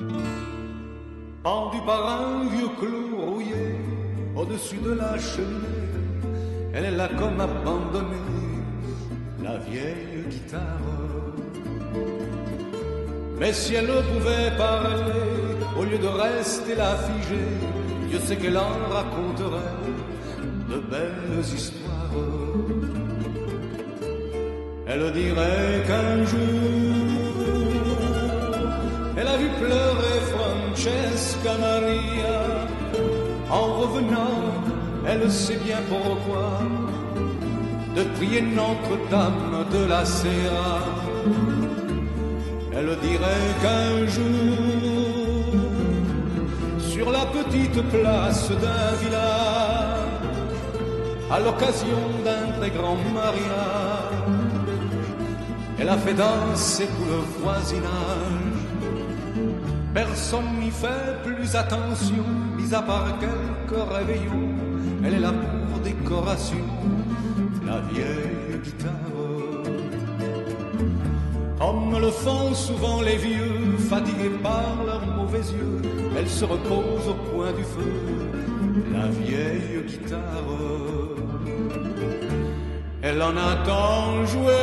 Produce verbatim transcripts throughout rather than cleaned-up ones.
Pendue par un vieux clou rouillé au-dessus de la cheminée, elle est là comme abandonnée, la vieille guitare. Mais si elle pouvait parler, au lieu de rester là figée, Dieu sait qu'elle en raconterait de belles histoires. Elle dirait qu'un jour, elle a vu pleurer Francesca Maria. En revenant, elle sait bien pourquoi, de prier Notre-Dame de la Serra. Elle dirait qu'un jour, sur la petite place d'un village, à l'occasion d'un très grand mariage, elle a fait danser tout le voisinage. Personne n'y fait plus attention, mis à part quelques réveillons. Elle est là pour décoration, la vieille guitare. Comme le font souvent les vieux, fatigués par leurs mauvais yeux, elle se repose au coin du feu, la vieille guitare. Elle en a tant joué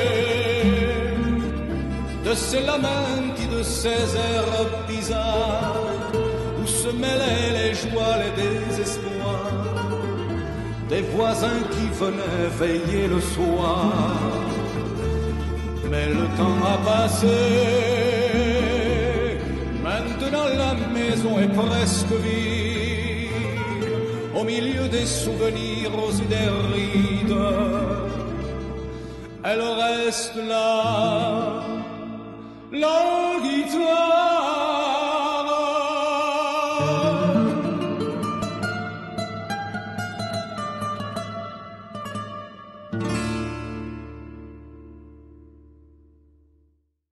de ses lamentis, de ses airs bizarres, où se mêlaient les joies, les désespoirs des voisins qui venaient veiller le soir. Mais le temps a passé, maintenant la maison est presque vide, au milieu des souvenirs et des rides, elle reste là, là